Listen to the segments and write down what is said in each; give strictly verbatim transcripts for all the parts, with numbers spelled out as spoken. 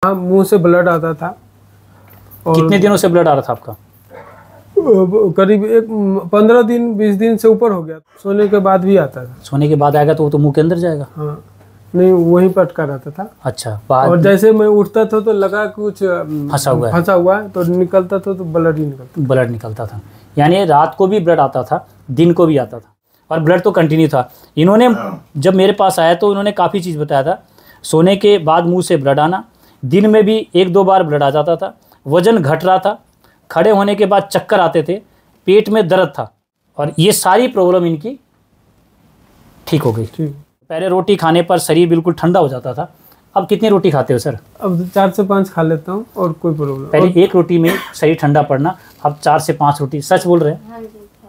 वहाँ मुंह से ब्लड आता था। और कितने दिनों से ब्लड आ रहा था आपका? करीब एक पंद्रह दिन बीस दिन से ऊपर हो गया। सोने के बाद भी आता था। सोने के बाद आएगा तो वो तो मुंह के अंदर जाएगा? हाँ, नहीं वहीं पर अटका रहता था। अच्छा। बाद और जैसे मैं उठता था तो लगा कुछ फंसा हुआ है फंसा हुआ है, तो निकलता था तो ब्लड ही निकलता ब्लड निकलता था। यानी रात को भी ब्लड आता था, दिन को भी आता था, और ब्लड तो कंटिन्यू था। इन्होंने जब मेरे पास आया तो इन्होंने काफ़ी चीज़ बताया था। सोने के बाद मुंह से ब्लड आना, दिन में भी एक दो बार ब्लड आ जाता था, वज़न घट रहा था, खड़े होने के बाद चक्कर आते थे, पेट में दर्द था, और ये सारी प्रॉब्लम इनकी ठीक हो गई। पहले रोटी खाने पर शरीर बिल्कुल ठंडा हो जाता था, अब कितनी रोटी खाते हो सर? अब चार से पाँच खा लेता हूँ और कोई प्रॉब्लम। पहले एक रोटी में शरीर ठंडा पड़ना, अब चार से पाँच रोटी। सच बोल रहे हैं?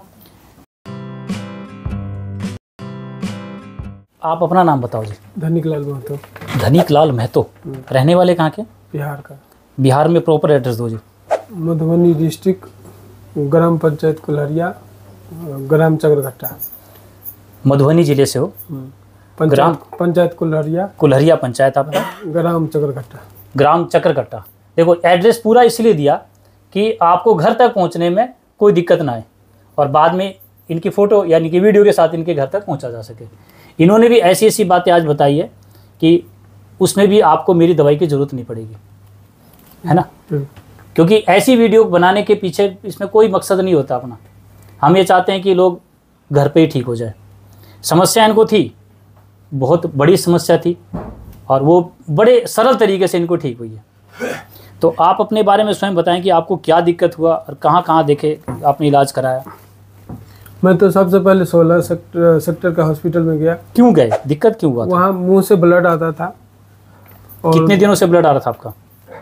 आप अपना नाम बताओ जी। धनिक लाल महतो। धनिक लाल महतो, रहने वाले कहाँ के? बिहार का। बिहार में प्रॉपर एड्रेस दो जी। मधुबनी डिस्ट्रिक्ट, ग्राम पंचायत कुल्हरिया, ग्राम चक्रघट्टा। मधुबनी जिले से हो? ग्राम पंचायत कुल्हरिया। कुल्हरिया पंचायत आपका? ग्राम चक्रघट्टा। ग्राम चक्रघट्टा। देखो एड्रेस पूरा इसलिए दिया कि आपको घर तक पहुंचने में कोई दिक्कत ना आए, और बाद में इनकी फ़ोटो यानी कि वीडियो के साथ इनके घर तक पहुंचा जा सके। इन्होंने भी ऐसी ऐसी बातें आज बताई है कि उसमें भी आपको मेरी दवाई की ज़रूरत नहीं पड़ेगी, है ना? क्योंकि ऐसी वीडियो बनाने के पीछे इसमें कोई मकसद नहीं होता अपना। हम ये चाहते हैं कि लोग घर पे ही ठीक हो जाए। समस्या इनको थी, बहुत बड़ी समस्या थी, और वो बड़े सरल तरीके से इनको ठीक हुई है। तो आप अपने बारे में स्वयं बताएं कि आपको क्या दिक्कत हुआ और कहाँ कहाँ देखे आपने इलाज कराया? मैं तो सबसे पहले सोलह सेक्टर सेक्टर का हॉस्पिटल में गया। क्यों गए? दिक्कत क्यों हुआ? वहाँ मुंह से ब्लड आता था। और कितने दिनों से ब्लड आ रहा था आपका?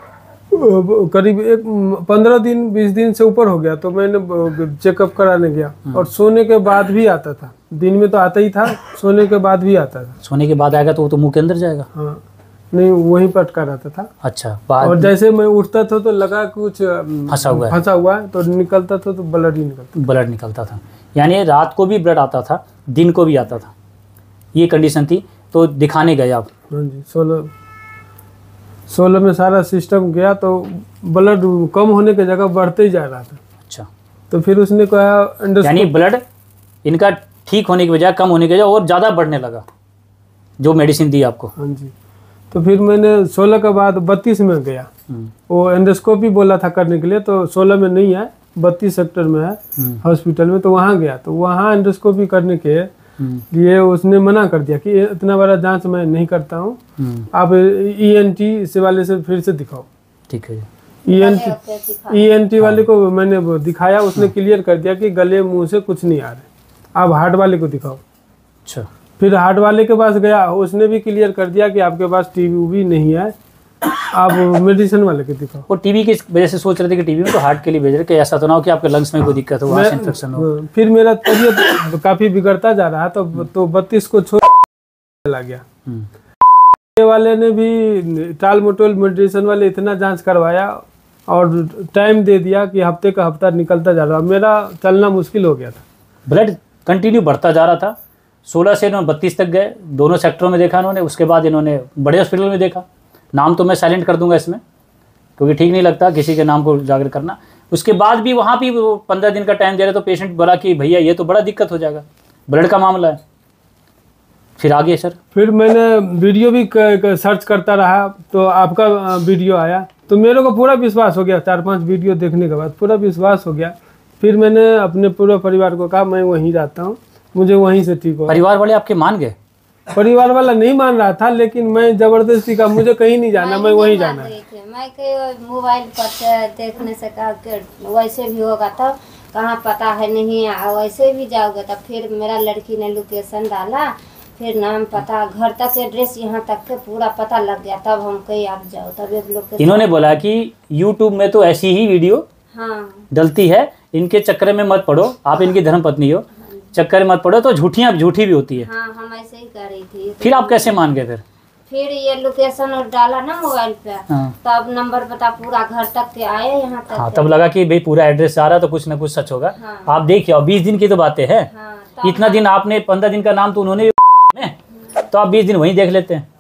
करीब एक पंद्रह दिन बीस दिन से ऊपर हो गया। तो मैंने चेकअप कराने गया, और सोने के बाद भी आता था। दिन में तो आता ही था, सोने के बाद भी आता था। सोने के बाद आएगा तो वो तो मुंह के अंदर जाएगा? हाँ, नहीं वहीं पर अटका रहता था। अच्छा। बाद और जैसे मैं उठता था तो लगा कुछ फंसा हुआ है फंसा हुआ है, तो निकलता था तो ब्लड ही निकलता ब्लड निकलता था। यानी रात को भी ब्लड आता था, दिन को भी आता था, ये कंडीशन थी। तो दिखाने गए आप? हाँ जी। सोलह सोलह में सारा सिस्टम गया तो ब्लड कम होने की जगह बढ़ते ही जा रहा था। अच्छा। तो फिर उसने कहा, यानी ब्लड इनका ठीक होने की बजाय कम होने की बजाय और ज़्यादा बढ़ने लगा, जो मेडिसिन दी आपको? हाँ जी। तो फिर मैंने सोलह के बाद बत्तीस में गया। वो एंडोस्कोपी बोला था करने के लिए, तो सोलह में नहीं है, बत्तीस सेक्टर में है हॉस्पिटल में। तो वहाँ गया, तो वहाँ एंडोस्कोपी करने के लिए उसने मना कर दिया कि इतना बड़ा जांच मैं नहीं करता हूँ, आप ईएनटी से वाले से फिर से दिखाओ। ठीक है। ईएनटी ईएनटी वाले को मैंने दिखाया, उसने क्लियर कर दिया कि गले मुंह से कुछ नहीं आ रहा, आप हार्ट वाले को दिखाओ। अच्छा। फिर हार्ट वाले के पास गया, उसने भी क्लियर कर दिया कि आपके पास टीबी भी नहीं है, आप मेडिसिन वाले के दिखाओ। वो टीबी की वजह से सोच रहे थे कि टीबी में तो हार्ट के लिए भेज रहे, कि ऐसा तो ना हो कि आपके लंग्स में कोई दिक्कत हो, वहाँ से इन्फेक्शन हो। फिर मेरा तबीयत काफी बिगड़ता जा रहा, तो तो बत्तीस को छोड़ चला गया। वाले ने भी टाल मटोल मेडिसिन वाले इतना जांच करवाया और टाइम दे दिया कि हफ्ते का हफ्ता निकलता जा रहा, मेरा चलना मुश्किल हो गया था। ब्लड कंटिन्यू बढ़ता जा रहा था। सोलह से इन्होंने बत्तीस तक गए, दोनों सेक्टरों में देखा इन्होंने। उसके बाद इन्होंने बड़े हॉस्पिटल में देखा। नाम तो मैं साइलेंट कर दूंगा इसमें, क्योंकि ठीक नहीं लगता किसी के नाम को उजागर करना। उसके बाद भी वहाँ भी वो पंद्रह दिन का टाइम दे रहे, तो पेशेंट बोला कि भैया ये तो बड़ा दिक्कत हो जाएगा, ब्लड का मामला है। फिर आगे सर? फिर मैंने वीडियो भी सर्च करता रहा, तो आपका वीडियो आया, तो मेरे को पूरा विश्वास हो गया। चार पांच वीडियो देखने के बाद पूरा विश्वास हो गया। फिर मैंने अपने पूरे परिवार को कहा मैं वहीं जाता हूँ, मुझे वहीं से ठीक हो। परिवार वाले आपके मान गए? परिवार वाला नहीं मान रहा था, लेकिन मैं जबरदस्ती का, मुझे कहीं नहीं जाना, मैं वहीं जाना है। मैं मोबाइल पर देखने से कहा कि वैसे भी होगा तो कहाँ पता है नहीं, वैसे भी जाओगे। तब फिर मेरा लड़की ने लोकेशन डाला, फिर नाम पता, घर तक एड्रेस, यहाँ तक के पूरा पता लग गया। तब हम कहीं आप जाओ, तब एक लोग इन्होंने बोला कि यूट्यूब में तो ऐसी ही वीडियो हाँ डलती है, इनके चक्कर में मत पड़ो, आप इनकी धर्मपत्नी हो, चक्कर में मत पड़ो, तो झूठियाँ झूठी भी होती है। हाँ, हम ऐसे ही कर रही थी। फिर आप कैसे मान गए? फिर फिर ये लोकेशन डाला ना मोबाइल पे, हाँ। तब नंबर पता पूरा घर तक के आए, यहाँ तक। हाँ, तब लगा कि भाई पूरा एड्रेस आ रहा तो कुछ ना कुछ सच होगा। हाँ। आप देखिए, और बीस दिन की तो बातें हैं। हाँ, इतना दिन आपने, पंद्रह दिन का नाम तो उन्होंने, तो आप बीस दिन वहीं देख लेते हैं।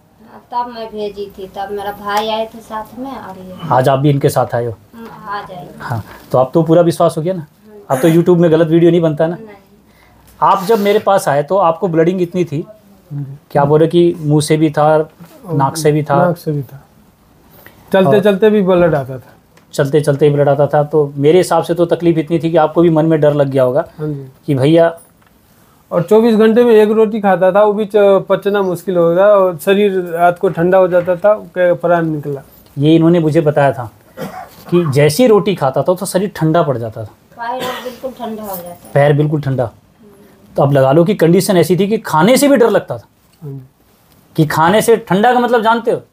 तब मैं भेजी थी, तब मेरा भाई आए थे साथ में और ये आज आप भी इनके साथ आए हो? आ जाए। हाँ, तो अब तो पूरा विश्वास हो गया ना, अब तो यूट्यूब में गलत वीडियो नहीं बनता ना। नहीं, आप जब मेरे पास आए तो आपको ब्लडिंग इतनी थी, क्या बोल रहे कि मुंह से भी था, नाक से भी था, नाक से भी था, चलते चलते भी ब्लड आता था, चलते चलते ही ब्लड आता था। तो मेरे हिसाब से तो तकलीफ इतनी थी कि आपको भी मन में डर लग गया होगा हाँ जी। कि भैया, और चौबीस घंटे में एक रोटी खाता था, वो भी च- पचना मुश्किल हो गया और शरीर रात को ठंडा हो जाता था, के प्राण निकला। ये इन्होंने मुझे बताया था कि जैसी रोटी खाता था तो शरीर ठंडा पड़ जाता था, पैर बिल्कुल ठंडा हो जाता है। पैर बिल्कुल ठंडा। तो अब लगा लो कि कंडीशन ऐसी थी कि खाने से भी डर लगता था, हाँ जी। कि खाने से ठंडा का मतलब जानते हो,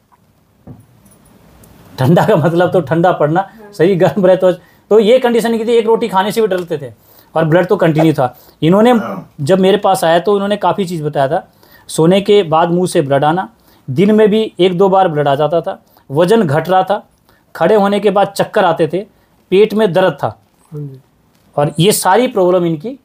ठंडा का मतलब तो ठंडा पड़ना, शरीर गर्म रहे तो तो ये कंडीशन की थी, एक रोटी खाने से भी डरते थे और ब्लड तो कंटिन्यू था। इन्होंने जब मेरे पास आया तो उन्होंने काफ़ी चीज़ बताया था। सोने के बाद मुंह से ब्लड आना, दिन में भी एक दो बार ब्लड आ जाता था, वजन घट रहा था, खड़े होने के बाद चक्कर आते थे, पेट में दर्द था, हाँ जी। और ये सारी प्रॉब्लम इनकी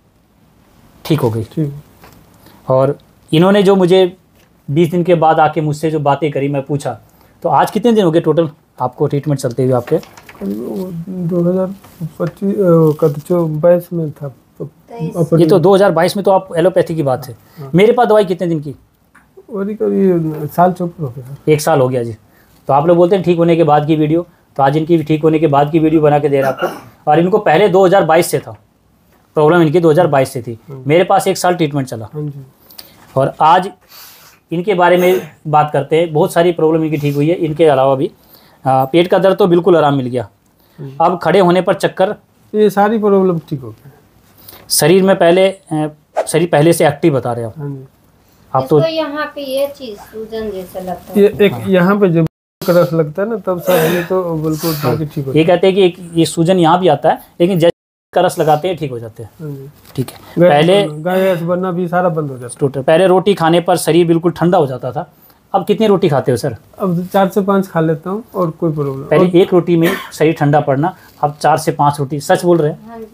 ठीक हो गई। ठीक। और इन्होंने जो मुझे बीस दिन के बाद आके मुझसे जो बातें करी, मैं पूछा तो आज कितने दिन हो गए टोटल आपको ट्रीटमेंट चलते हुए? आपके दो हजार पच्चीस कब बाईस में था, ये तो दो हज़ार बाईस में तो आप एलोपैथी की बात है। मेरे पास दवाई कितने दिन की? वही कभी साल चौपर हो गया, एक साल हो गया जी। तो आप लोग बोलते हैं ठीक होने के बाद की वीडियो, तो आज इनकी ठीक होने के बाद की वीडियो बना के दे रहा आपको। और इनको पहले दो हज़ार बाईस से था प्रॉब्लम, इनकी दो हज़ार बाईस से थी। मेरे पास एक साल ट्रीटमेंट चला, हाँ जी। और आज इनके बारे में बात करते हैं। बहुत सारी प्रॉब्लम इनकी ठीक हुई है। इनके अलावा भी आ, पेट का दर्द तो बिल्कुल आराम मिल गया, अब खड़े होने पर चक्कर, ये सारी प्रॉब्लम ठीक हो गई। शरीर में पहले अ, शरीर पहले से एक्टिव बता रहे हैं आप। हाँ जी। आप तो इसको यहाँ पे ये चीज सूजन जैसा लगता है। ये एक यहाँ पे जब रस लगता है ना, तब सब ये तो बिल्कुल बाकी ठीक हो ये कहते हैं कि एक ये सूजन यहाँ भी आता है, लेकिन जैसे का रस लगाते हैं ठीक हो जाते हैं। हाँ जी। ठीक है, पहले गैस बनना भी सारा बंद हो जाता टोटल पहले रोटी खाने पर शरीर बिल्कुल ठंडा हो जाता था। अब कितनी रोटी खाते हो सर? है। अब चार से पाँच खा लेता हूँ और कोई प्रॉब्लम। पहले एक रोटी में शरीर ठंडा पड़ना, अब चार से पाँच रोटी। सच बोल रहे हैं? हाँ जी।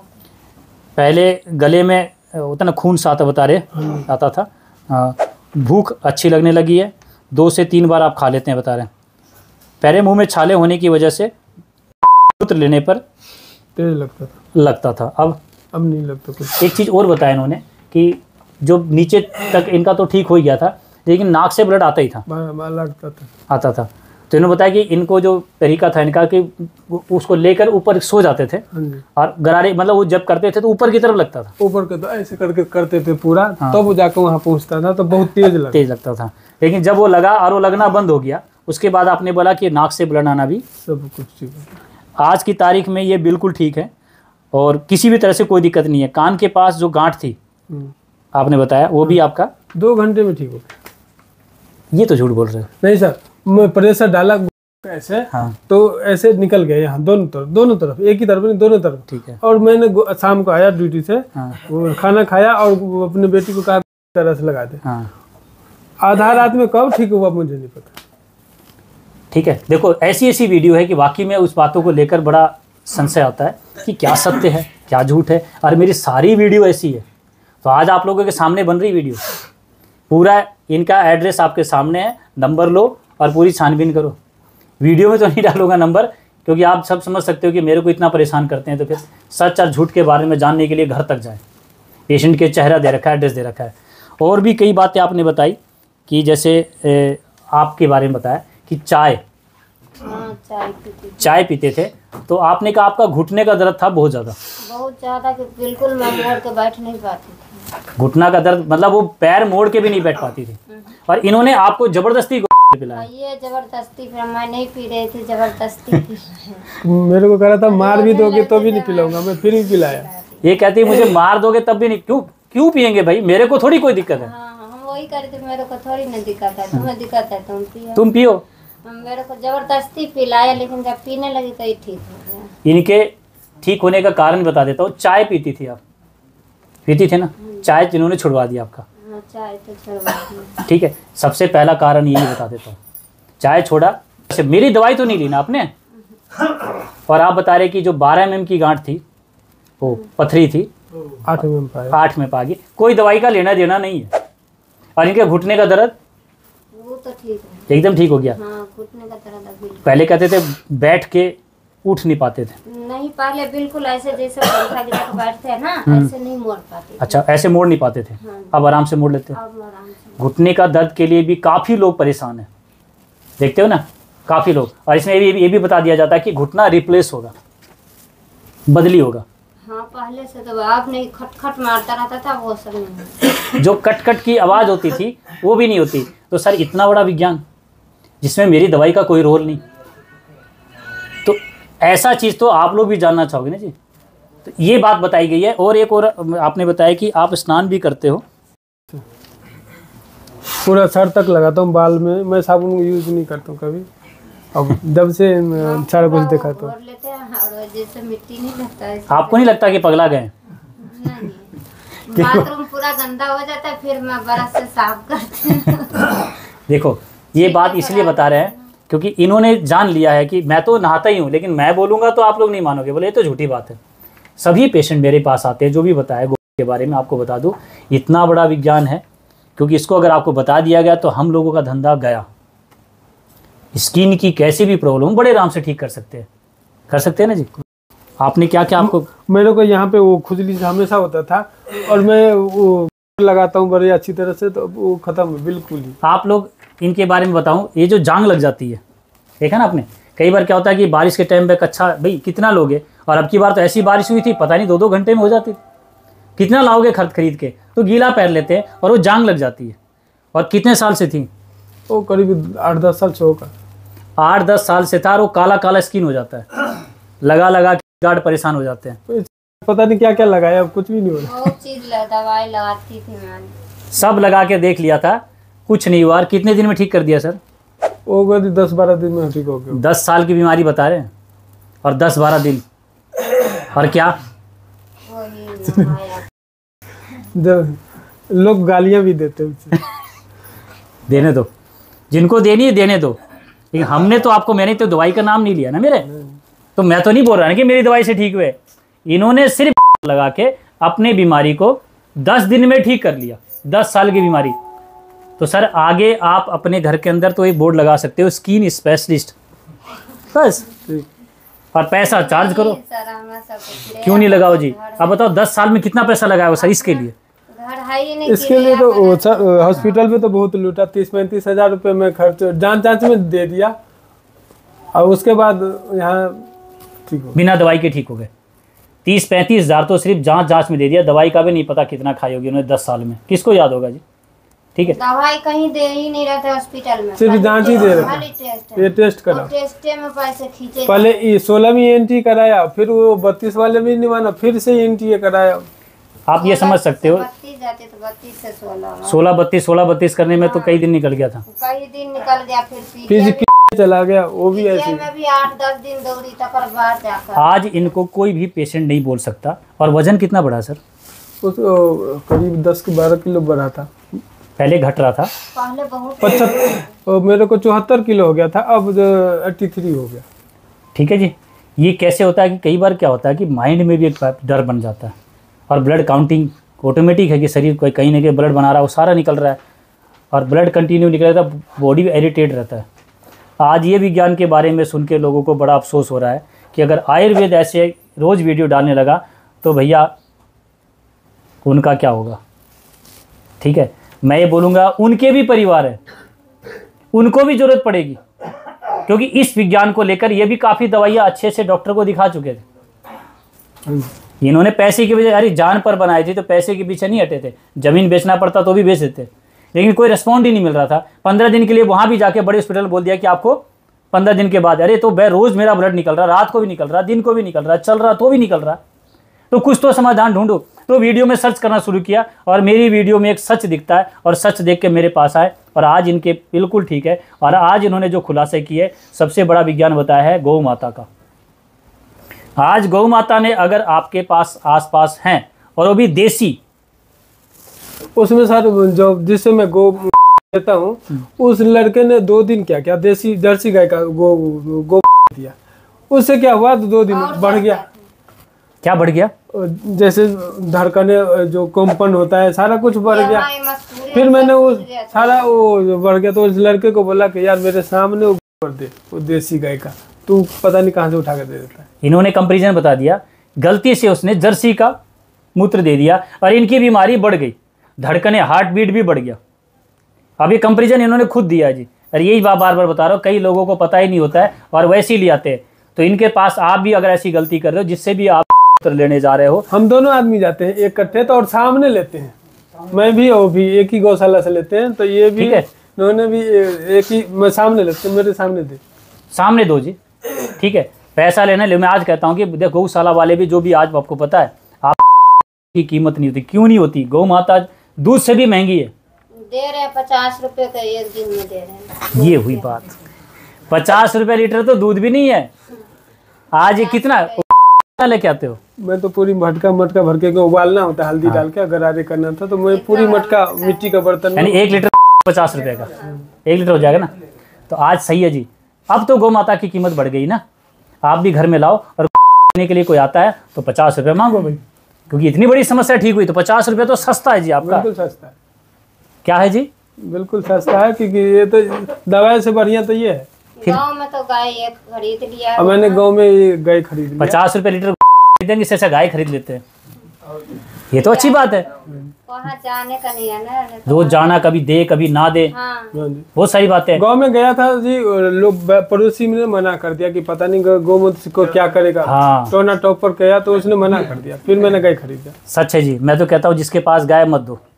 पहले गले में होता ना खून सा आता, बता रहे आता था। हाँ, भूख अच्छी लगने लगी है, दो से तीन बार आप खा लेते हैं बता रहे हैं। पहले मुंह में छाले होने की वजह से मूत्र लेने पर तेज लगता था, लगता था, अब अब नहीं लगता कुछ। एक चीज़ और बताया इन्होंने कि जो नीचे तक इनका तो ठीक हो ही गया था, लेकिन नाक से ब्लड आता ही था, बार बार लगता था। आता था। तो इन्होंने बताया कि इनको जो तरीका था इनका कि उसको लेकर ऊपर सो जाते थे, हाँ जी। और गरारे मतलब वो जब करते थे तो ऊपर की तरफ लगता था, ऊपर के तो ऐसे करके करते थे पूरा, तब वो जाकर वहाँ पहुँचता था तो बहुत तेज लगता। तेज लगता था। लेकिन जब वो लगा और वो लगना बंद हो गया, उसके बाद आपने बोला कि नाक से ब्लड आना भी सब कुछ ठीक है। आज की तारीख में ये बिल्कुल ठीक है, और किसी भी तरह से कोई दिक्कत नहीं है। कान के पास जो गांठ थी हम्म। आपने बताया, वो भी आपका दो घंटे में ठीक हो गया। ये तो झूठ बोल रहे हो। नहीं सर, मैं प्रेशर डाला ऐसे, हाँ तो ऐसे निकल गया यहाँ दोनों तरफ, दोनों तरफ, एक ही तरफ नहीं दोनों तरफ। ठीक है। और मैंने गो- शाम को आया ड्यूटी से, हाँ वो खाना खाया और वो अपने बेटी को कहा तरह से लगा दे। हाँ आधा रात में कब ठीक हुआ मुझे नहीं पता। ठीक है। देखो, ऐसी ऐसी वीडियो है कि वाकई में उस बातों को लेकर बड़ा संशय आता है कि क्या सत्य है क्या झूठ है, और मेरी सारी वीडियो ऐसी है। तो आज आप लोगों के सामने बन रही वीडियो, पूरा इनका एड्रेस आपके सामने है, नंबर लो और पूरी छानबीन करो। वीडियो में तो नहीं डालूंगा नंबर, क्योंकि आप सब समझ सकते हो कि मेरे को इतना परेशान करते हैं, तो फिर सच और झूठ के बारे में जानने के लिए घर तक जाएं। पेशेंट के चेहरा दे रखा है, एड्रेस दे रखा है। और भी कई बातें आपने बताई कि जैसे ए, आपके बारे में बताया कि चाय हाँ, चाय पीती थी। चाय पीते थे, तो आपने कहा आपका घुटने का दर्द था बहुत ज़्यादा, बहुत ज्यादा कि बिल्कुल मैं मोड़ के बैठ नहीं पाती थी। घुटना का दर्द मतलब वो पैर मोड़ के भी नहीं बैठ पाती थी, और इन्होंने आपको जबरदस्ती पिलाया। हाँ, ये जबरदस्ती, फिर मैं नहीं पी रही थी, जबरदस्ती पी रहे। मेरे को कह रहा था मार भी दोगे तो भी नहीं पिलाऊंगा, मैं फिर भी पिलाया। ये कहती है मुझे मार दोगे तब भी नहीं, क्यों क्यों पियेंगे भाई, मेरे को थोड़ी कोई दिक्कत है। हाँ, हम वही करे थे, मेरे को थोड़ी ना दिक्कत है, तुम्हें दिक्कत है तुम पियो। तुम पियो। मेरे को जबरदस्ती पिलाया, लेकिन जब पीने लगी तो ये ठीक हो गया। इनके ठीक होने का कारण बता देता हूँ। चाय पीती थी आप, पीती थी ना चाय, जिन्होंने छुड़वा दिया आपका। हाँ, चाय तो छुड़वा दी। ठीक है, सबसे पहला कारण यही बता देता हूँ, चाय छोड़ा। अच्छा, मेरी दवाई तो नहीं ली ना आपने? और आप बता रहे कि जो बारह एम एम की गांठ थी, वो पथरी थी, आठ में पाया। आठ में पा गई, कोई दवाई का लेना देना नहीं है। और इनके घुटने का दर्द वो तो ठीक है, एकदम ठीक हो गया। हाँ घुटने का दर्द अभी पहले कहते थे बैठ के उठ नहीं पाते थे? नहीं, पहले बिल्कुल ऐसे जैसे पंखा गिरा के बैठते हैं ना, ऐसे नहीं मोड़ पाते थे। अच्छा, ऐसे मोड़ नहीं पाते थे, हाँ। अब आराम से मोड़ लेते हैं। अब आराम से। घुटने का दर्द के लिए भी काफ़ी लोग परेशान हैं, देखते हो ना, काफ़ी लोग। और इसमें ये भी, ये भी बता दिया जाता है कि घुटना रिप्लेस होगा, बदली होगा। हाँ पहले से तो आप नहीं खटखट मारता रहता था, वो सब नहीं। जो कट कट की आवाज़ होती थी वो भी नहीं होती। तो सर इतना बड़ा विज्ञान जिसमें मेरी दवाई का कोई रोल नहीं, तो ऐसा चीज़ तो आप लोग भी जानना चाहोगे ना जी। तो ये बात बताई गई है। और एक और आपने बताया कि आप स्नान भी करते हो। पूरा सर तक लगाता हूँ बाल में, मैं साबुन यूज नहीं करता हूँ कभी। अब जब से सारा कुछ देखा तो और लेते हैं और जैसे मिट्टी नहीं लगता है। आपको नहीं लगता कि पगला गए? नहीं, बाथरूम पूरा गंदा हो जाता है, फिर मैं ब्रश से साफ करती हूँ। देखो ये बात इसलिए बता रहे हैं क्योंकि इन्होंने जान लिया है कि मैं तो नहाता ही हूँ, लेकिन मैं बोलूँगा तो आप लोग नहीं मानोगे। बोले ये तो झूठी बात है। सभी पेशेंट मेरे पास आते हैं, जो भी बताया गोबर के बारे में आपको बता दूँ, इतना बड़ा विज्ञान है। क्योंकि इसको अगर आपको बता दिया गया तो हम लोगों का धंधा गया। स्किन की कैसी भी प्रॉब्लम बड़े आराम से ठीक कर सकते हैं, कर सकते हैं ना जी। आपने क्या क्या आपको? मेरे को यहाँ पे वो खुजली हमेशा होता था और मैं वो लगाता हूँ बड़े अच्छी तरह से, तो वो खत्म है बिल्कुल ही। आप लोग इनके बारे में बताऊं, ये जो जांग लग जाती है, देखा ना आपने, कई बार क्या होता है कि बारिश के टाइम पे कच्चा, भाई कितना लोगे, और अब की बार तो ऐसी बारिश हुई थी पता नहीं दो दो घंटे में हो जाती थी। कितना लाओगे खरीद खरीद के, तो गीला पैर लेते हैं और वो जांग लग जाती है। और कितने साल से थी? वो करीब आठ दस साल से होगा। आठ दस साल से था। और वो काला काला स्किन हो जाता है, लगा लगा के गार्ड परेशान हो जाते हैं। पता नहीं क्या क्या लगाया, अब कुछ भी नहीं हो रहा। बहुत चीज दवाई लगाती थी मैंने, सब लगा के देख लिया था, कुछ नहीं हुआ। कितने दिन में ठीक कर दिया सर? वो गई दस बारह दिन में ठीक हो गया। दस साल की बीमारी बता रहे हैं और दस बारह दिन, और क्या वही नहाया। जब लोग गालियां भी देते हैं उसे। देने दो, जिनको देनी है देने दो। लेकिन हमने तो आपको, मैंने तो दवाई का नाम नहीं लिया ना मेरे, तो मैं तो नहीं बोल रहा ना कि मेरी दवाई से ठीक हुए। इन्होंने सिर्फ लगा के अपने बीमारी को दस दिन में ठीक कर लिया, दस साल की बीमारी। तो सर आगे आप अपने घर के अंदर तो एक बोर्ड लगा सकते हो, स्किन स्पेशलिस्ट, बस। और पैसा चार्ज करो। सर हमें सब कुछ ले क्यों नहीं लगाओ जी? अब बताओ दस साल में कितना पैसा लगाया सर इसके लिए? घर है ही नहीं, इसके लिए तो वो सर, हॉस्पिटल में तो बहुत लूटा, तीस पैंतीस हजार रुपये में खर्च जांच जांच में दे दिया, और उसके बाद यहाँ ठीक हो, बिना दवाई के ठीक हो गए। तीस पैंतीस हजार तो सिर्फ जांच जांच में दे दिया, दवाई का भी नहीं पता कितना खाई होगी उन्होंने दस साल में। किसको याद होगा जी? ठीक है, दवाई कहीं दे ही नहीं रहे थे हॉस्पिटल में, सिर्फ जांच ही दे रहे खाली थे। टेस्ट ये टेस्ट करा, और टेस्टे में पैसे खींचे। पहले ये सोलह में एंट्री कराया, फिर वो बत्तीस वाले में नहीं माना, फिर से एंट्री कराया। आप ये समझ सकते हो, बत्तीस जाते तो बत्तीस से सोलह सोलह बत्तीस सोलह बत्तीस करने में तो कई दिन निकल गया था। कई दिन निकल गया। फिर फिर पीछे जी चला गया, वो भी ऐसे। में भी आठ दस दिन दौड़ी तक बाद जाकर। आज इनको कोई भी पेशेंट नहीं बोल सकता। और वजन कितना बढ़ा सर? उस ओ, करीब दस के बारह किलो बढ़ा था, पहले घट रहा था, पहले बहुत पचहत्तर, मेरे को चौहत्तर किलो हो गया था, अब एट्टी थ्री हो गया। ठीक है जी। ये कैसे होता है कि कई बार क्या होता है कि माइंड में भी एक डर बन जाता है, और ब्लड काउंटिंग ऑटोमेटिक है कि शरीर कोई कहीं ना कहीं ब्लड बना रहा है, वो सारा निकल रहा है, और ब्लड कंटिन्यू निकल रहा है, बॉडी भी इरिटेट रहता है। आज ये विज्ञान के बारे में सुन के लोगों को बड़ा अफसोस हो रहा है कि अगर आयुर्वेद ऐसे रोज़ वीडियो डालने लगा तो भैया उनका क्या होगा? ठीक है, मैं ये बोलूँगा उनके भी परिवार है, उनको भी ज़रूरत पड़ेगी, क्योंकि इस विज्ञान को लेकर ये भी काफ़ी दवाइयाँ अच्छे से डॉक्टर को दिखा चुके थे। इन्होंने पैसे की वजह, अरे जान पर बनाई थी तो पैसे के पीछे नहीं हटे थे, ज़मीन बेचना पड़ता तो भी बेच देते, लेकिन कोई रिस्पॉन्ड ही नहीं मिल रहा था। पंद्रह दिन के लिए वहाँ भी जाके बड़े हॉस्पिटल बोल दिया कि आपको पंद्रह दिन के बाद, अरे तो भाई रोज़ मेरा ब्लड निकल रहा, रात को भी निकल रहा, दिन को भी निकल रहा, चल रहा तो भी निकल रहा, तो कुछ तो समाधान ढूंढो। तो वीडियो में सर्च करना शुरू किया, और मेरी वीडियो में एक सच दिखता है, और सच देख के मेरे पास आए, और आज इनके बिल्कुल ठीक है। और आज इन्होंने जो खुलासे किए, सबसे बड़ा विज्ञान बताया है गौ माता का। आज गौ माता ने अगर आपके पास आसपास हैं, और वो भी देसी, उसमें सर जो जिससे मैं गो देता हूँ, उस लड़के ने दो दिन क्या क्या देसी जर्सी गाय का गो गो दिया, उससे क्या हुआ, तो दो दिन बढ़ गया। क्या बढ़ गया? जैसे धड़कने जो कंपन होता है सारा कुछ बढ़ गया। यहाँ मजबूरी फिर है, मैंने सब वो कुछ गया था। सारा वो बढ़ गया, तो उस लड़के को बोला कि यार मेरे सामने वो कर दे वो देसी गाय का, तू पता नहीं कहाँ से उठा कर दे देता है। इन्होंने कंपेरिजन बता दिया, गलती से उसने जर्सी का मूत्र दे दिया और इनकी बीमारी बढ़ गई, धड़कने हार्ट बीट भी बढ़ गया। अब ये कंपेरिजन इन्होंने खुद दिया जी, और यही बात बार बार बता रहा हूँ, कई लोगों को पता ही नहीं होता है और वैसे ही ले आते हैं। तो इनके पास आप भी अगर ऐसी गलती कर रहे हो जिससे भी आप मूत्र लेने जा रहे हो, हम दोनों आदमी जाते हैं एक कट्ठे तो, और सामने लेते हैं, मैं भी वो भी एक ही गौशाला से लेते हैं, तो ये भी ठीक है। इन्होंने भी एक ही, मैं सामने लेते हैं, मेरे सामने दे सामने दो जी, ठीक है। पैसा लेना ले, मैं आज कहता हूँ कि देखो गौशाला वाले भी जो भी, आज आपको पता है आप की कीमत नहीं होती। क्यों नहीं होती? गौ माता दूध से भी महंगी है। दे रहे हैं पचास रुपए का एक दिन में दे रहे हैं। ये हुई बात, पचास रुपए लीटर तो दूध भी नहीं है। आज ये कितना लेके आते हो? मैं तो पूरी मटका मटका भर के उबालना होता है, हल्दी डाल के गरारे करना था, तो मैं पूरी मटका मिट्टी का बर्तन यानी एक लीटर पचास रुपए का एक लीटर हो जाएगा ना। तो आज सही है जी, अब तो गौ माता की कीमत बढ़ गई ना। आप भी घर में लाओ और लेने के लिए कोई आता है तो पचास रुपये मांगो भाई, क्योंकि इतनी बड़ी समस्या ठीक हुई तो पचास रुपये तो सस्ता है जी आपका। बिल्कुल सस्ता है। क्या है जी? बिल्कुल सस्ता है, क्योंकि ये तो दवाई से बढ़िया तो ये है। गाँव में तो गाय एक खरीद लिया। अब मैंने गांव में ये गाय खरीद लिया। पचास रुपये लीटर खरीदेंगे, इससे अच्छा गाय खरीद लेते हैं। ये तो अच्छी बात है। वहाँ जाने का नहीं है ना। रोज जाना, कभी दे कभी ना दे, हाँ। हाँ जी। बहुत सारी बातें हैं। गांव में गया था जी, लोग पड़ोसी ने मना कर दिया कि पता नहीं गौ- गौमूत्र को क्या करेगा। हाँ। टोना टॉप पर गया तो उसने मना कर दिया, फिर मैंने गाय खरीदा। सच है जी। मैं तो कहता हूँ जिसके पास गाय मत दो,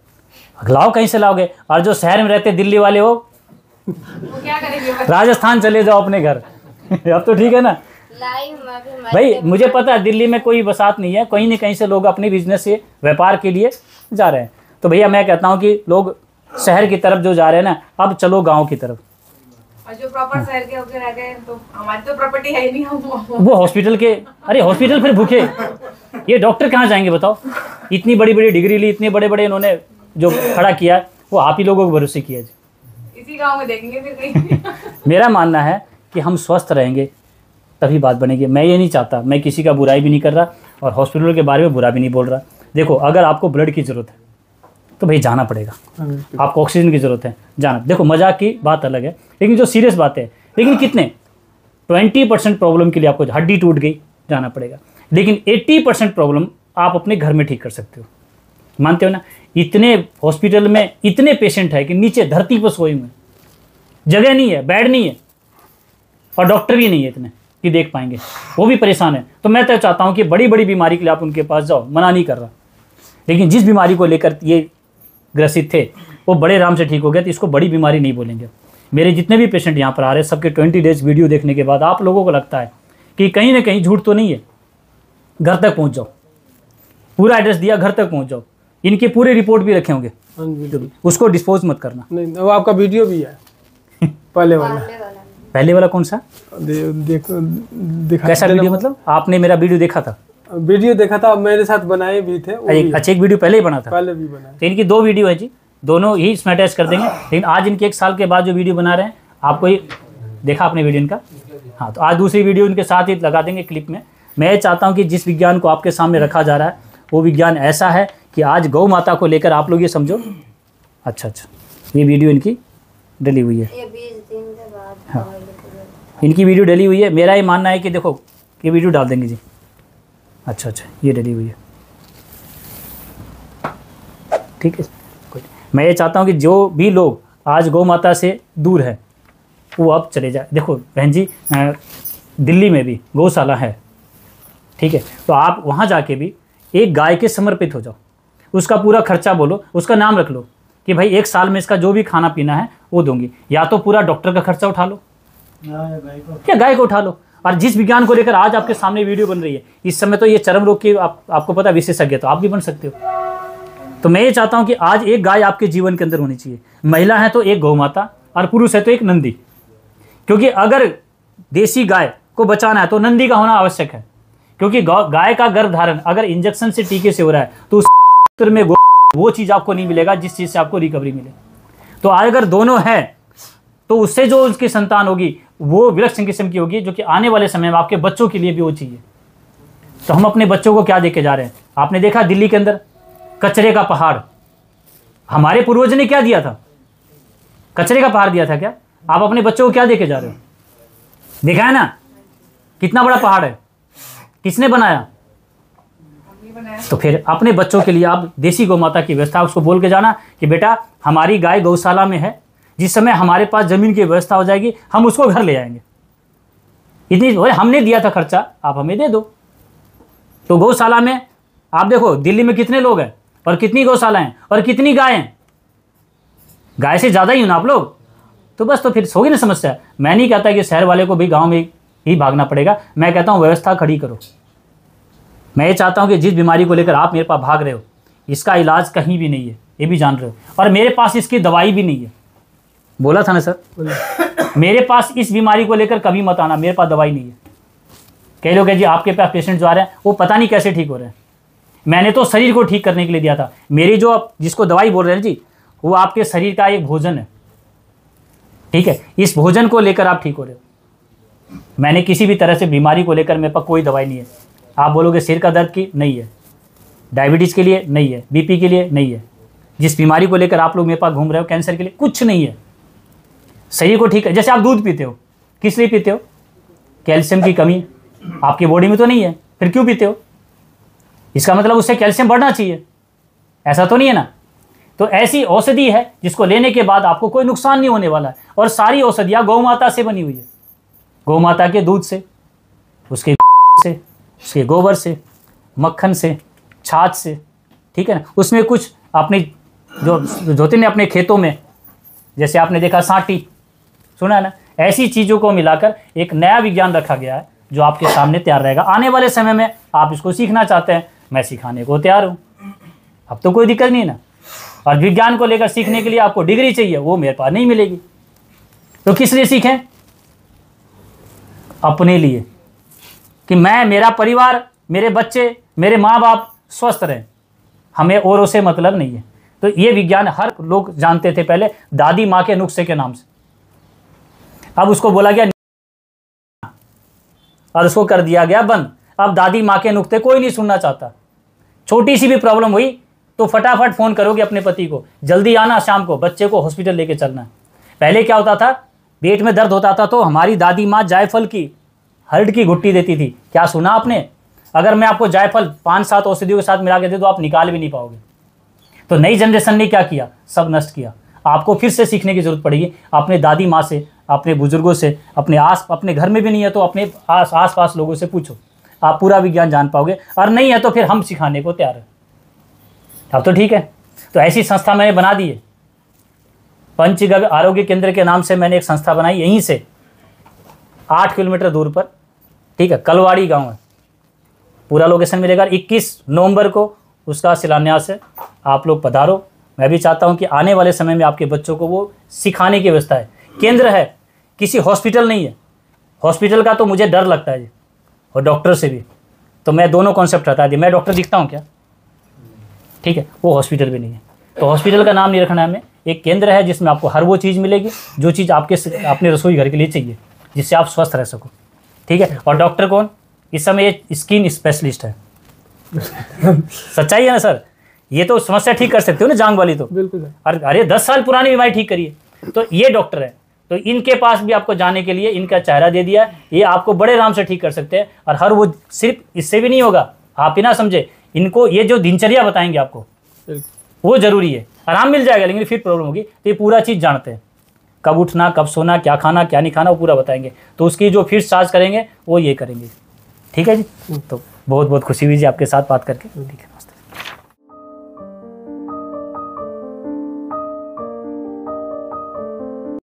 लाओ कहीं से लाओगे। और जो शहर में रहते दिल्ली वाले हो, वो क्या करेंगे? राजस्थान चले जाओ अपने घर। अब तो ठीक है ना लाई हूँ मैं भी, मैं भाई। मुझे पता है दिल्ली में कोई बसात नहीं है, कहीं न कहीं से लोग अपने बिजनेस से व्यापार के लिए जा रहे हैं। तो भैया मैं कहता हूँ कि लोग शहर की तरफ जो जा रहे हैं ना, अब चलो गांव की तरफ। और जो प्रॉपर शहर के होके रह गए, तो हमारी तो प्रॉपर्टी है ही नहीं। हम वो हॉस्पिटल के, अरे हॉस्पिटल फिर भूखे, ये डॉक्टर कहाँ जाएंगे बताओ? इतनी बड़ी बड़ी डिग्री ली, इतने बड़े बड़े इन्होंने जो खड़ा किया, वो आप ही लोगों को भरोसे किया जी। इसी गांव में देखेंगे फिर कहीं। मेरा मानना है कि हम स्वस्थ रहेंगे तभी बात बनेगी। मैं ये नहीं चाहता, मैं किसी का बुराई भी नहीं कर रहा और हॉस्पिटल के बारे में बुरा भी नहीं बोल रहा। देखो अगर आपको ब्लड की ज़रूरत है तो भाई जाना पड़ेगा, आपको ऑक्सीजन की ज़रूरत है जाना। देखो मजाक की बात अलग है, लेकिन जो सीरियस बात है, लेकिन कितने ट्वेंटी परसेंट प्रॉब्लम के लिए आपको हड्डी टूट गई जाना पड़ेगा, लेकिन एट्टी परसेंट प्रॉब्लम आप अपने घर में ठीक कर सकते हो। मानते हो ना? इतने हॉस्पिटल में इतने पेशेंट है कि नीचे धरती पर सोए हुए, जगह नहीं है, बेड नहीं है और डॉक्टर भी नहीं है इतने कि देख पाएंगे, वो भी परेशान है। तो मैं तो चाहता हूँ कि बड़ी बड़ी बीमारी के लिए आप उनके पास जाओ, मना नहीं कर रहा, लेकिन जिस बीमारी को लेकर ये ग्रसित थे वो बड़े आराम से ठीक हो गया, तो इसको बड़ी बीमारी नहीं बोलेंगे। मेरे जितने भी पेशेंट यहाँ पर आ रहे हैं, सबके ट्वेंटी डेज वीडियो देखने के बाद आप लोगों को लगता है कि कहीं ना कहीं झूठ तो नहीं है, घर तक पहुँच जाओ। पूरा एड्रेस दिया, घर तक पहुँच जाओ। इनके पूरे रिपोर्ट भी रखे होंगे, हाँ जी, बिल्कुल। उसको डिस्पोज मत करना। नहीं, वो आपका वीडियो भी है पहले वाला। पहले वाला में। पहले वाला कौन सा? दे, देख दिखा कैसा देना। वीडियो? मतलब आपने मेरा वीडियो देखा था? वीडियो देखा था, मेरे साथ बनाए भी थे वो एक भी है। अच्छा एक वीडियो पहले ही बना था। पहले भी बनाए। तो इनकी दो वीडियो है जी, दोनों ही इसमें अटैच कर देंगे। लेकिन आज इनके एक साल के बाद जो वीडियो बना रहे हैं, आपको ये देखा आपने वीडियो इनका? हाँ, तो आज दूसरी वीडियो इनके साथ ही लगा देंगे क्लिप में। मैं ये चाहता हूँ कि जिस विज्ञान को आपके सामने रखा जा रहा है वो विज्ञान ऐसा है कि आज गौ माता को लेकर आप लोग ये समझो। अच्छा अच्छा, ये वीडियो इनकी डली हुई है, ये बीस दिन के बाद हाँ। दवाई लेके गए। इनकी वीडियो डली हुई है। मेरा ये मानना है कि देखो ये वीडियो डाल देंगे जी। अच्छा अच्छा, ये डली हुई है, ठीक है। कोई मैं ये चाहता हूँ कि जो भी लोग आज गौ माता से दूर है वो अब चले जाए। देखो बहन जी, अ, दिल्ली में भी गौशाला है, ठीक है, तो आप वहाँ जाके भी एक गाय के समर्पित हो जाओ, उसका पूरा खर्चा बोलो, उसका नाम रख लो कि भाई एक साल में इसका जो भी खाना पीना है वो दूंगी। या तो पूरा डॉक्टर का खर्चा उठा लो क्या गाय को उठा लो। और जिस विज्ञान को लेकर आज आपके सामने वीडियो बन रही है, इस समय तो ये चर्म रोग की आप, आपको पता विशेषज्ञ, तो आप भी बन सकते हो। तो मैं ये चाहता हूँ कि आज एक गाय आपके जीवन के अंदर होनी चाहिए। महिला है तो एक गौ माता और पुरुष है तो एक नंदी, क्योंकि अगर देसी गाय को बचाना है तो नंदी का होना आवश्यक है। क्योंकि गाय का गर्भधारण अगर इंजेक्शन से टीके से हो रहा है तो उस में वो चीज़ आपको नहीं मिलेगा जिस चीज़ से आपको रिकवरी मिले। तो अगर दोनों है तो उससे जो उसकी संतान होगी वो विलक्षण किस्म की होगी, जो कि आने वाले समय में आपके बच्चों के लिए भी वो चाहिए। तो हम अपने बच्चों को क्या दे के जा रहे हैं? आपने देखा दिल्ली के अंदर कचरे का पहाड़, हमारे पूर्वज ने क्या दिया था? कचरे का पहाड़ दिया था क्या? आप अपने बच्चों को क्या दे के जा रहे हो? देखा है ना कितना बड़ा पहाड़ है, किसने बनाया? तो फिर अपने बच्चों के लिए आप देसी गौ माता की व्यवस्था, उसको बोल के जाना कि बेटा हमारी गाय गौशाला में है, जिस समय हमारे पास जमीन की व्यवस्था हो जाएगी हम उसको घर ले आएंगे। इतनी हमने दिया था खर्चा, आप हमें दे दो। तो गौशाला में आप देखो दिल्ली में कितने लोग हैं और कितनी गौशाला हैं और कितनी गाय हैं, गाय से ज़्यादा ही हो ना आप लोग। तो बस तो फिर होगी ना समस्या। मैं नहीं कहता कि शहर वाले को भी गांव में ही भागना पड़ेगा, मैं कहता हूँ व्यवस्था खड़ी करो। मैं ये चाहता हूँ कि जिस बीमारी को लेकर आप मेरे पास भाग रहे हो इसका इलाज कहीं भी नहीं है, ये भी जान रहे हो, और मेरे पास इसकी दवाई भी नहीं है। बोला था ना सर, मेरे पास इस बीमारी को लेकर कभी मत आना, मेरे पास दवाई नहीं है। कई लोग हैं जी आपके पास पेशेंट जो आ रहे हैं वो पता नहीं कैसे ठीक हो रहे हैं। मैंने तो शरीर को ठीक करने के लिए दिया था। मेरी जो आप जिसको दवाई बोल रहे हैं जी वो आपके शरीर का एक भोजन है, ठीक है, इस भोजन को लेकर आप ठीक हो रहे हो। मैंने किसी भी तरह से बीमारी को लेकर मेरे पास कोई दवाई नहीं है। आप बोलोगे सिर का दर्द की, नहीं है, डायबिटीज़ के लिए नहीं है, बीपी के लिए नहीं है, जिस बीमारी को लेकर आप लोग मेरे पास घूम रहे हो कैंसर के लिए कुछ नहीं है। शरीर को ठीक है। जैसे आप दूध पीते हो, किस लिए पीते हो? कैल्शियम की कमी आपकी बॉडी में तो नहीं है, फिर क्यों पीते हो? इसका मतलब उससे कैल्शियम बढ़ना चाहिए, ऐसा तो नहीं है ना। तो ऐसी औषधि है जिसको लेने के बाद आपको कोई नुकसान नहीं होने वाला है, और सारी औषधियाँ गौ माता से बनी हुई है। गौ माता के दूध से, उसके से, उसके गोबर से, मक्खन से, छाछ से, ठीक है ना। उसमें कुछ अपनी जो धोते ने अपने खेतों में, जैसे आपने देखा सांटी, सुना है ना, ऐसी चीज़ों को मिलाकर एक नया विज्ञान रखा गया है जो आपके सामने तैयार रहेगा। आने वाले समय में आप इसको सीखना चाहते हैं, मैं सिखाने को तैयार हूँ, अब तो कोई दिक्कत नहीं है ना। और विज्ञान को लेकर सीखने के लिए आपको डिग्री चाहिए, वो मेरे पास नहीं मिलेगी। तो किस लिए सीखें? अपने लिए, कि मैं, मेरा परिवार, मेरे बच्चे, मेरे माँ बाप स्वस्थ रहें, हमें औरों से मतलब नहीं है। तो ये विज्ञान हर लोग जानते थे पहले दादी माँ के नुस्खे के नाम से, अब उसको बोला गया और उसको कर दिया गया बंद। अब दादी माँ के नुस्खे कोई नहीं सुनना चाहता। छोटी सी भी प्रॉब्लम हुई तो फटाफट फ़ोन करोगे अपने पति को, जल्दी आना, शाम को बच्चे को हॉस्पिटल लेके चलना है। पहले क्या होता था, पेट में दर्द होता था तो हमारी दादी माँ जायफल की हर्ड की घुट्टी देती थी। क्या सुना आपने? अगर मैं आपको जायफल पाँच सात औषधियों के साथ मिला के दे तो आप निकाल भी नहीं पाओगे। तो नई जनरेशन ने क्या किया, सब नष्ट किया। आपको फिर से सीखने की ज़रूरत पड़ेगी अपने दादी माँ से, अपने बुजुर्गों से, अपने आस अपने घर में भी नहीं है तो अपने आस आस पास लोगों से पूछो, आप पूरा विज्ञान जान पाओगे। और नहीं है तो फिर हम सिखाने को तैयार हैं। अब तो ठीक है। तो ऐसी संस्था मैंने बना दी है, पंचगव्य आरोग्य केंद्र के नाम से मैंने एक संस्था बनाई, यहीं से आठ किलोमीटर दूर पर, ठीक है, कलवाड़ी गांव है, पूरा लोकेशन मिलेगा। इक्कीस नवंबर को उसका शिलान्यास है, आप लोग पधारो। मैं भी चाहता हूं कि आने वाले समय में आपके बच्चों को वो सिखाने की व्यवस्था है। केंद्र है, किसी हॉस्पिटल नहीं है। हॉस्पिटल का तो मुझे डर लगता है जी, और डॉक्टर से भी, तो मैं दोनों कॉन्सेप्ट हटा दिए। मैं डॉक्टर दिखता हूँ क्या? ठीक है, वो हॉस्पिटल भी नहीं है। तो हॉस्पिटल का नाम नहीं रखना है हमें। एक केंद्र है जिसमें आपको हर वो चीज़ मिलेगी जो चीज़ आपके अपने रसोई घर के लिए चाहिए, जिससे आप स्वस्थ रह सको, ठीक है। और डॉक्टर कौन? इस समय ये स्किन स्पेशलिस्ट है। सच्चाई है ना सर? ये तो समस्या ठीक कर सकते हो ना, जांग वाली तो बिल्कुल। अरे अरे दस साल पुरानी बीमारी ठीक करिए, तो ये डॉक्टर है। तो इनके पास भी आपको जाने के लिए इनका चेहरा दे दिया, ये आपको बड़े आराम से ठीक कर सकते हैं। और हर वो सिर्फ इससे भी नहीं होगा, आप ही ना समझे, इनको ये जो दिनचर्या बताएंगे आपको वो जरूरी है, आराम मिल जाएगा। लेकिन फिर प्रॉब्लम होगी, तो ये पूरा चीज़ जानते हैं, कब उठना, कब सोना, क्या खाना, क्या नहीं खाना, वो पूरा बताएंगे। तो उसकी जो फीस चार्ज करेंगे वो ये करेंगे, ठीक है जी। तो बहुत बहुत खुशी हुई जी आपके साथ बात करके, ठीक है, नमस्ते।